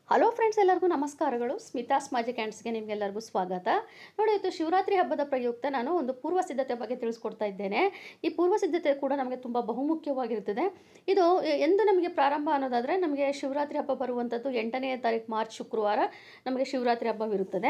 Hello friends, ಎಲ್ಲರಿಗೂ ನಮಸ್ಕಾರಗಳು. Smitha's magic ಹ್ಯಾಂಡ್ಸ್ಗೆ ನಿಮಗೆಲ್ಲರಿಗೂ ಸ್ವಾಗತ. ನೋಡಿ, ಇವತ್ತು ಶಿವರಾತ್ರಿ ಹಬ್ಬದ ಪ್ರಯುಕ್ತ ನಾನು ಒಂದು ಪೂರ್ವ ಸಿದ್ಧತೆ ಬಗ್ಗೆ ತಿಳಿಸ್ಕೊಡ್ತಾ ಇದ್ದೇನೆ. ಈ ಪೂರ್ವ ಸಿದ್ಧತೆ ಕೂಡ ನಮಗೆ ತುಂಬ ಬಹುಮುಖ್ಯವಾಗಿರ್ತದೆ. ಇದು ಎಂದು ನಮಗೆ ಪ್ರಾರಂಭ ಅನ್ನೋದಾದರೆ, ನಮಗೆ ಶಿವರಾತ್ರಿ ಹಬ್ಬ ಬರುವಂಥದ್ದು 8ನೇ ತಾರೀಕು ಮಾರ್ಚ್ ಶುಕ್ರವಾರ ನಮಗೆ ಶಿವರಾತ್ರಿ ಹಬ್ಬವಿರುತ್ತದೆ.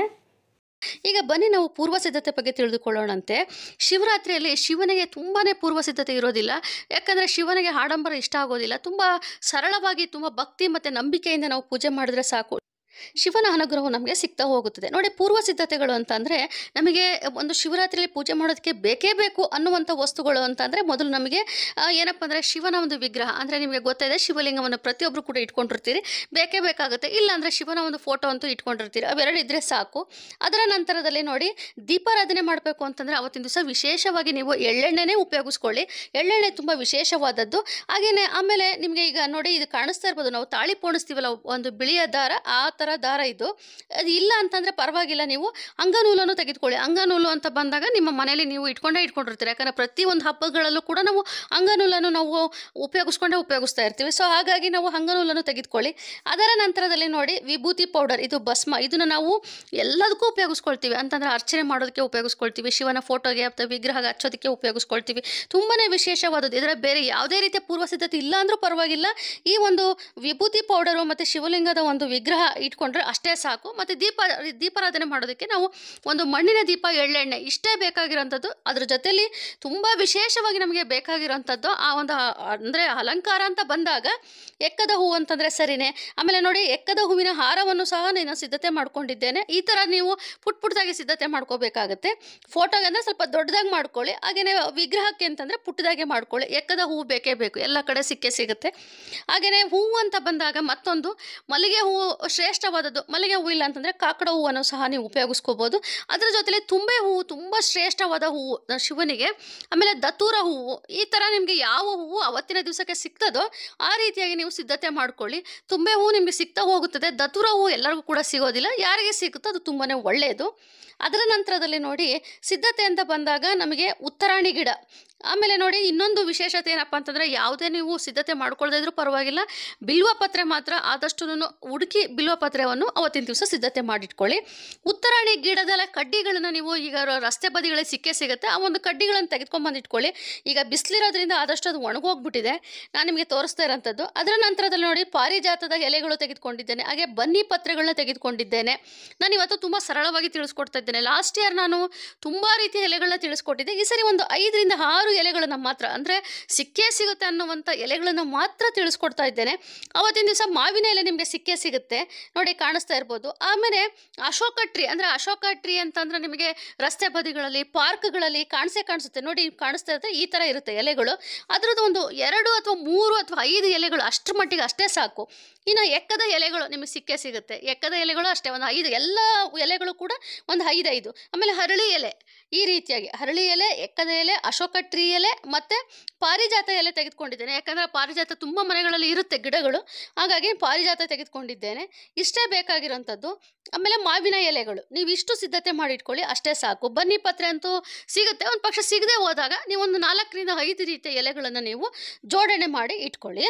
ಈಗ ಬನ್ನಿ ನಾವು ಪೂರ್ವ ಸಿದ್ಧತೆ ಬಗ್ಗೆ ತಿಳಿದುಕೊಳ್ಳೋಣಂತೆ. ಶಿವರಾತ್ರಿಯಲ್ಲಿ ಶಿವನಿಗೆ ತುಂಬಾ ಪೂರ್ವ ಸಿದ್ಧತೆ ಇರೋದಿಲ್ಲ. ಯಾಕಂದರೆ ಶಿವನಿಗೆ ಆಡಂಬರ ಇಷ್ಟ ಆಗೋದಿಲ್ಲ. ತುಂಬ ಸರಳವಾಗಿ, ತುಂಬ ಭಕ್ತಿ ಮತ್ತು ನಂಬಿಕೆಯಿಂದ ನಾವು ಪೂಜೆ ಮಾಡಿದ್ರೆ ಸಾಕು, ಶಿವನ ಅನುಗ್ರಹವು ನಮಗೆ ಸಿಗ್ತಾ ಹೋಗುತ್ತದೆ. ನೋಡಿ, ಪೂರ್ವ ಸಿದ್ಧತೆಗಳು ಅಂತಂದರೆ ನಮಗೆ ಒಂದು ಶಿವರಾತ್ರಿಯಲ್ಲಿ ಪೂಜೆ ಮಾಡೋದಕ್ಕೆ ಬೇಕೇ ಬೇಕು ಅನ್ನುವಂಥ ವಸ್ತುಗಳು ಅಂತಂದರೆ, ಮೊದಲು ನಮಗೆ ಏನಪ್ಪ ಅಂದರೆ ಶಿವನ ಒಂದು ವಿಗ್ರಹ, ಅಂದರೆ ನಿಮಗೆ ಗೊತ್ತಿದೆ ಶಿವಲಿಂಗವನ್ನು ಪ್ರತಿಯೊಬ್ಬರು ಕೂಡ ಇಟ್ಕೊಂಡಿರ್ತೀರಿ, ಬೇಕೇ ಬೇಕಾಗುತ್ತೆ. ಇಲ್ಲಾಂದರೆ ಶಿವನ ಒಂದು ಫೋಟೋ ಅಂತೂ ಇಟ್ಕೊಂಡಿರ್ತೀರಿ, ಅವೆರಡು ಇದ್ದರೆ ಸಾಕು. ಅದರ ನಂತರದಲ್ಲಿ ನೋಡಿ, ದೀಪಾರಾಧನೆ ಮಾಡಬೇಕು ಅಂತಂದರೆ ಅವತ್ತಿನ ದಿವಸ ವಿಶೇಷವಾಗಿ ನೀವು ಎಳ್ಳೆಣ್ಣೆನೇ ಉಪಯೋಗಿಸ್ಕೊಳ್ಳಿ. ಎಳ್ಳೆಣ್ಣೆ ತುಂಬ ವಿಶೇಷವಾದದ್ದು. ಹಾಗೆಯೇ ಆಮೇಲೆ ನಿಮಗೆ ಈಗ ನೋಡಿ, ಇದು ಕಾಣಿಸ್ತಾ ಇರ್ಬೋದು, ನಾವು ತಾಳಿ ಪೋಣಿಸ್ತೀವಲ್ಲ, ಒಂದು ಬಿಳಿಯ ದಾರ, ಆ ಥರ ದಾರ ಇದು. ಅದು ಇಲ್ಲ ಅಂತಂದರೆ ಪರವಾಗಿಲ್ಲ, ನೀವು ಅಂಗನೂಲನ್ನು ತೆಗೆದುಕೊಳ್ಳಿ. ಅಂಗನೂಲು ಅಂತ ಬಂದಾಗ ನಿಮ್ಮ ಮನೆಯಲ್ಲಿ ನೀವು ಇಟ್ಕೊಂಡಿರ್ತೀರಿ. ಯಾಕಂದರೆ ಪ್ರತಿಯೊಂದು ಹಬ್ಬಗಳಲ್ಲೂ ಕೂಡ ನಾವು ಅಂಗನೂಲನ್ನು ನಾವು ಉಪಯೋಗಿಸ್ತಾ ಇರ್ತೀವಿ. ಸೊ ಹಾಗಾಗಿ ನಾವು ಅಂಗನೂಲನ್ನು ತೆಗೆದುಕೊಳ್ಳಿ. ಅದರ ನಂತರದಲ್ಲಿ ನೋಡಿ, ವಿಭೂತಿ ಪೌಡರ್, ಇದು ಭಸ್ಮ, ಇದನ್ನು ನಾವು ಎಲ್ಲದಕ್ಕೂ ಉಪಯೋಗಿಸ್ಕೊಳ್ತೀವಿ. ಅಂತಂದರೆ ಅರ್ಚನೆ ಮಾಡೋದಕ್ಕೆ ಉಪಯೋಗಿಸ್ಕೊಳ್ತೀವಿ, ಶಿವನ ಫೋಟೋಗೆ ಅಥವಾ ವಿಗ್ರಹಗೆ ಹಚ್ಚೋದಕ್ಕೆ ಉಪಯೋಗಿಸ್ಕೊಳ್ತೀವಿ. ತುಂಬಾ ವಿಶೇಷವಾದದ್ದು. ಇದರ ಬೇರೆ ಯಾವುದೇ ರೀತಿಯ ಪೂರ್ವ ಸಿದ್ಧತೆ ಇಲ್ಲ ಅಂದರೂ ಪರವಾಗಿಲ್ಲ, ಈ ಒಂದು ವಿಭೂತಿ ಪೌಡರು ಮತ್ತು ಶಿವಲಿಂಗದ ಒಂದು ವಿಗ್ರಹ ಇಟ್ಕೊಂಡ್ರೆ ಅಷ್ಟೇ ಸಾಕು. ಮತ್ತು ದೀಪಾರಾಧನೆ ಮಾಡೋದಕ್ಕೆ ನಾವು ಒಂದು ಮಣ್ಣಿನ ದೀಪ, ಎಳ್ಳೆಣ್ಣೆ ಇಷ್ಟೇ ಬೇಕಾಗಿರೋಂಥದ್ದು. ಅದ್ರ ಜೊತೆಯಲ್ಲಿ ತುಂಬ ವಿಶೇಷವಾಗಿ ನಮಗೆ ಬೇಕಾಗಿರೋಂಥದ್ದು ಆ ಒಂದು ಅಂದರೆ ಅಲಂಕಾರ ಅಂತ ಬಂದಾಗ ಎಕ್ಕದ ಹೂವು ಅಂತಂದರೆ ಸರಿನೇ. ಆಮೇಲೆ ನೋಡಿ, ಎಕ್ಕದ ಹೂವಿನ ಹಾರವನ್ನು ಸಹ ನಾನು ಸಿದ್ಧತೆ ಮಾಡ್ಕೊಂಡಿದ್ದೇನೆ. ಈ ಥರ ನೀವು ಪುಟ್ಟದಾಗಿ ಸಿದ್ಧತೆ ಮಾಡ್ಕೋಬೇಕಾಗತ್ತೆ. ಫೋಟೋಗೆ ಅಂದರೆ ಸ್ವಲ್ಪ ದೊಡ್ಡದಾಗಿ ಮಾಡ್ಕೊಳ್ಳಿ, ಹಾಗೆಯೇ ವಿಗ್ರಹಕ್ಕೆ ಅಂತಂದರೆ ಪುಟ್ಟದಾಗೆ ಮಾಡ್ಕೊಳ್ಳಿ. ಎಕ್ಕದ ಹೂವು ಬೇಕೇ ಬೇಕು, ಎಲ್ಲ ಕಡೆ ಸಿಗುತ್ತೆ. ಹಾಗೆಯೇ ಹೂವು ಅಂತ ಬಂದಾಗ ಮತ್ತೊಂದು ಮಲ್ಲಿಗೆ ಹೂವು ಶ್ರೇಷ್ಠವಾದದ್ದು. ಮಲ್ಲಿಗೆ ಹೂವು ಇಲ್ಲ ಅಂತಂದರೆ ಕಾಕಡ ಹೂವನ್ನು ಸಹ ನೀವು ಉಪಯೋಗಿಸ್ಕೋಬೋದು. ಅದರ ಜೊತೆಲಿ ತುಂಬೆ ಹೂವು ತುಂಬ ಶ್ರೇಷ್ಠವಾದ ಹೂವು ಶಿವನಿಗೆ. ಆಮೇಲೆ ದತ್ತೂರ ಹೂವು, ಈ ಥರ ನಿಮಗೆ ಯಾವ ಹೂವು ಅವತ್ತಿನ ದಿವಸಕ್ಕೆ ಸಿಗ್ತದೋ ಆ ರೀತಿಯಾಗಿ ನೀವು ಸಿದ್ಧತೆ ಮಾಡ್ಕೊಳ್ಳಿ. ತುಂಬೆ ಹೂವು ನಿಮಗೆ ಸಿಗ್ತಾ ಹೋಗುತ್ತದೆ. ದತ್ತೂರ ಹೂವು ಎಲ್ಲರಿಗೂ ಕೂಡ ಸಿಗೋದಿಲ್ಲ, ಯಾರಿಗೆ ಸಿಗುತ್ತೋ ಅದು ತುಂಬಾ ಒಳ್ಳೆಯದು. ಅದರ ನಂತರದಲ್ಲಿ ನೋಡಿ, ಸಿದ್ಧತೆ ಅಂತ ಬಂದಾಗ ನಮಗೆ ಉತ್ತರಾಣಿ ಗಿಡ. ಆಮೇಲೆ ನೋಡಿ, ಇನ್ನೊಂದು ವಿಶೇಷತೆ ಏನಪ್ಪ ಅಂತಂದರೆ, ಯಾವುದೇ ನೀವು ಸಿದ್ಧತೆ ಮಾಡ್ಕೊಳ್ಳದೇ ಇದ್ರೂ ಪರವಾಗಿಲ್ಲ, ಬಿಲ್ವಪತ್ರೆ ಮಾತ್ರ ಆದಷ್ಟು ಹುಡುಕಿ ಬಿಲ್ವಪತ್ರೆಯನ್ನು ಅವತ್ತಿನ ದಿವಸ ಸಿದ್ಧತೆ ಮಾಡಿಟ್ಕೊಳ್ಳಿ. ಉತ್ತರಾಣಿ ಗಿಡದ ಕಡ್ಡಿಗಳನ್ನು ನೀವು ಈಗ ರಸ್ತೆ ಬದಿಗಳಲ್ಲಿ ಸಿಗುತ್ತೆ, ಆ ಒಂದು ಕಡ್ಡಿಗಳನ್ನು ತೆಗೆದುಕೊಂಡ್ಬಂದು ಇಟ್ಕೊಳ್ಳಿ. ಈಗ ಬಿಸಿಲಿರೋದ್ರಿಂದ ಆದಷ್ಟು ಅದು ಒಣಗೋಗ್ಬಿಟ್ಟಿದೆ, ನಾನು ನಿಮಗೆ ತೋರಿಸ್ತಾ ಇರೋಂಥದ್ದು. ಅದರ ನಂತರದಲ್ಲಿ ನೋಡಿ, ಪಾರಿಜಾತದ ಎಲೆಗಳು ತೆಗೆದುಕೊಂಡಿದ್ದೇನೆ, ಹಾಗೆ ಬನ್ನಿ ಪತ್ರೆಗಳನ್ನ ತೆಗೆದುಕೊಂಡಿದ್ದೇನೆ. ನಾನು ಇವತ್ತು ತುಂಬ ಸರಳವಾಗಿ ತಿಳಿಸ್ಕೊಡ್ತಾ ಇದ್ದೇನೆ. ಲಾಸ್ಟ್ ಇಯರ್ ನಾನು ತುಂಬ ರೀತಿಯ ಎಲೆಗಳನ್ನ ತಿಳಿಸ್ಕೊಟ್ಟಿದ್ದೆ. ಈ ಸರಿ ಒಂದು 5ರಿಂದ 6 ಎಲೆಗಳನ್ನು ಮಾತ್ರ, ಅಂದರೆ ಸಿಗುತ್ತೆ ಅನ್ನುವಂಥ ಎಲೆಗಳನ್ನು ಮಾತ್ರ ತಿಳಿಸ್ಕೊಡ್ತಾ ಇದ್ದೇನೆ. ಅವತ್ತಿನ ದಿವಸ ಮಾವಿನ ಎಲೆ ನಿಮಗೆ ಸಿಗುತ್ತೆ, ನೋಡಿ ಕಾಣಿಸ್ತಾ ಇರ್ಬೋದು. ಆಮೇಲೆ ಅಶೋಕ ಟ್ರೀ, ಅಂದರೆ ಅಶೋಕ ಟ್ರೀ ಅಂತಂದರೆ ನಿಮಗೆ ರಸ್ತೆ ಬದಿಗಳಲ್ಲಿ, ಪಾರ್ಕ್ಗಳಲ್ಲಿ ಕಾಣಿಸುತ್ತೆ. ನೋಡಿ ಕಾಣಿಸ್ತಾ ಇರುತ್ತೆ, ಈ ಥರ ಇರುತ್ತೆ ಎಲೆಗಳು. ಅದರದ್ದು ಒಂದು 2 ಅಥವಾ 3 ಅಥವಾ 5 ಎಲೆಗಳು ಅಷ್ಟರ ಮಟ್ಟಿಗೆ ಅಷ್ಟೇ ಸಾಕು. ಇನ್ನು ಎಕ್ಕದ ಎಲೆಗಳು ನಿಮಗೆ ಸಿಗುತ್ತೆ. ಎಕ್ಕದ ಎಲೆಗಳು ಅಷ್ಟೇ ಒಂದು 5, ಎಲ್ಲ ಎಲೆಗಳು ಕೂಡ ಒಂದು 5. ಆಮೇಲೆ ಹರಳಿ ಎಲೆ, ಈ ರೀತಿಯಾಗಿ ಹರಳಿ ಎಲೆ, ಎಕ್ಕದ ಎಲೆ, ಅಶೋಕ ಟ್ರೀ ಎಲೆ ಮತ್ತು ಪಾರಿಜಾತ ಎಲೆ ತೆಗೆದುಕೊಂಡಿದ್ದೇನೆ. ಯಾಕಂದರೆ ಪಾರಿಜಾತ ತುಂಬ ಮನೆಗಳಲ್ಲಿ ಇರುತ್ತೆ ಗಿಡಗಳು, ಹಾಗಾಗಿ ಪಾರಿಜಾತ ತೆಗೆದುಕೊಂಡಿದ್ದೇನೆ. ಇಷ್ಟೇ ಬೇಕಾಗಿರೋಂಥದ್ದು. ಆಮೇಲೆ ಮಾವಿನ ಎಲೆಗಳು, ನೀವು ಇಷ್ಟು ಸಿದ್ಧತೆ ಮಾಡಿಟ್ಕೊಳ್ಳಿ, ಅಷ್ಟೇ ಸಾಕು. ಬನ್ನಿ ಪತ್ರೆ ಅಂತೂ ಸಿಗುತ್ತೆ. ಒಂದು ಪಕ್ಷ ಸಿಗದೆ ಹೋದಾಗ ನೀವು ಒಂದು 4ರಿಂದ 5 ರೀತಿಯ ಎಲೆಗಳನ್ನು ನೀವು ಜೋಡಣೆ ಮಾಡಿ ಇಟ್ಕೊಳ್ಳಿ.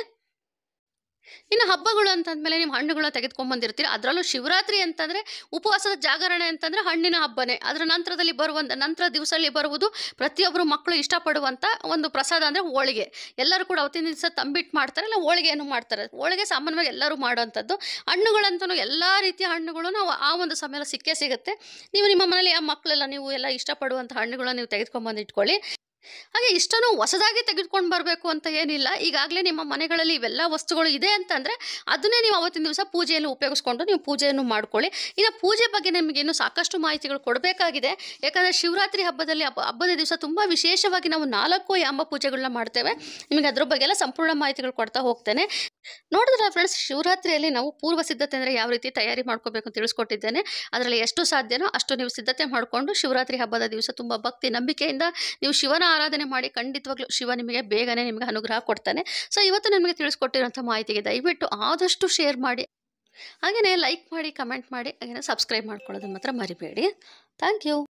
ಇನ್ನು ಹಬ್ಬಗಳು ಅಂತಂದಮೇಲೆ ನೀವು ಹಣ್ಣುಗಳನ್ನ ತೆಗೆದುಕೊಂಡ್ಬಂದಿರ್ತೀರಿ. ಅದರಲ್ಲೂ ಶಿವರಾತ್ರಿ ಅಂತಂದರೆ ಉಪವಾಸದ ಜಾಗರಣೆ ಅಂತಂದರೆ ಹಣ್ಣಿನ ಹಬ್ಬನೇ. ಅದರ ನಂತರದಲ್ಲಿ ನಂತರ ದಿವಸದಲ್ಲಿ ಬರುವುದು ಪ್ರತಿಯೊಬ್ಬರು ಮಕ್ಕಳು ಇಷ್ಟಪಡುವಂಥ ಒಂದು ಪ್ರಸಾದ ಅಂದರೆ ಹೋಳಿಗೆ. ಎಲ್ಲರೂ ಕೂಡ ಅವತ್ತಿನ ದಿವಸ ತಂಬಿಟ್ಟು ಮಾಡ್ತಾರೆ, ಇಲ್ಲ ಹೋಳಿಗೆಯನ್ನು ಮಾಡ್ತಾರೆ. ಹೋಳಿಗೆ ಸಾಮಾನ್ಯವಾಗಿ ಎಲ್ಲರೂ ಮಾಡೋವಂಥದ್ದು. ಹಣ್ಣುಗಳಂತೂ ಎಲ್ಲ ರೀತಿಯ ಹಣ್ಣುಗಳು ನಾವು ಆ ಒಂದು ಸಮಯ ಸಿಗುತ್ತೆ. ನೀವು ನಿಮ್ಮ ಮನೇಲಿ ಯಾವ ಮಕ್ಕಳೆಲ್ಲ ನೀವು ಎಲ್ಲ ಇಷ್ಟಪಡುವಂಥ ಹಣ್ಣುಗಳನ್ನ ನೀವು ತೆಗೆದುಕೊಂಡ್ಬಂದು ಇಟ್ಕೊಳ್ಳಿ. ಹಾಗೆ ಇಷ್ಟನ್ನು ಹೊಸದಾಗಿ ತೆಗೆದುಕೊಂಡು ಬರಬೇಕು ಅಂತ ಏನಿಲ್ಲ. ಈಗಾಗಲೇ ನಿಮ್ಮ ಮನೆಗಳಲ್ಲಿ ಇವೆಲ್ಲ ವಸ್ತುಗಳು ಇದೆ ಅಂತಂದರೆ ಅದನ್ನೇ ನೀವು ಅವತ್ತಿನ ದಿವಸ ಪೂಜೆಯಲ್ಲಿ ಉಪಯೋಗಿಸ್ಕೊಂಡು ನೀವು ಪೂಜೆಯನ್ನು ಮಾಡ್ಕೊಳ್ಳಿ. ಇನ್ನು ಪೂಜೆ ಬಗ್ಗೆ ನಿಮಗೇನು ಸಾಕಷ್ಟು ಮಾಹಿತಿಗಳು ಕೊಡಬೇಕಾಗಿದೆ. ಯಾಕಂದರೆ ಶಿವರಾತ್ರಿ ಹಬ್ಬದ ದಿವಸ ತುಂಬ ವಿಶೇಷವಾಗಿ ನಾವು 4 ಯಾಂಬ ಪೂಜೆಗಳನ್ನ ಮಾಡ್ತೇವೆ. ನಿಮಗೆ ಅದ್ರ ಬಗ್ಗೆ ಎಲ್ಲ ಸಂಪೂರ್ಣ ಮಾಹಿತಿಗಳು ಕೊಡ್ತಾ ಹೋಗ್ತೇನೆ. ನೋಡಿದ್ರೆ ಫ್ರೆಂಡ್ಸ್, ಶಿವರಾತ್ರಿಯಲ್ಲಿ ನಾವು ಪೂರ್ವ ಸಿದ್ಧತೆ ಅಂದರೆ ಯಾವ ರೀತಿ ತಯಾರಿ ಮಾಡ್ಕೋಬೇಕು ಅಂತ ತಿಳಿಸ್ಕೊಟ್ಟಿದ್ದೇನೆ. ಅದರಲ್ಲಿ ಎಷ್ಟು ಸಾಧ್ಯನೋ ಅಷ್ಟು ನೀವು ಸಿದ್ಧತೆ ಮಾಡಿಕೊಂಡು ಶಿವರಾತ್ರಿ ಹಬ್ಬದ ದಿವಸ ತುಂಬ ಭಕ್ತಿ ನಂಬಿಕೆಯಿಂದ ನೀವು ಶಿವನ ಆರಾಧನೆ ಮಾಡಿ, ಖಂಡಿತವಾಗ್ಲೂ ಶಿವ ನಿಮಗೆ ಬೇಗನೆ ನಿಮಗೆ ಅನುಗ್ರಹ ಕೊಡ್ತಾನೆ. ಸೊ ಇವತ್ತು ನಿಮಗೆ ತಿಳಿಸ್ಕೊಟ್ಟಿರೋಂಥ ಮಾಹಿತಿಗೆ ದಯವಿಟ್ಟು ಆದಷ್ಟು ಶೇರ್ ಮಾಡಿ, ಹಾಗೆಯೇ ಲೈಕ್ ಮಾಡಿ, ಕಮೆಂಟ್ ಮಾಡಿ, ಹಾಗೆಯೇ ಸಬ್ಸ್ಕ್ರೈಬ್ ಮಾಡ್ಕೊಳ್ಳೋದನ್ನು ಮಾತ್ರ ಮರಿಬೇಡಿ. Thank you.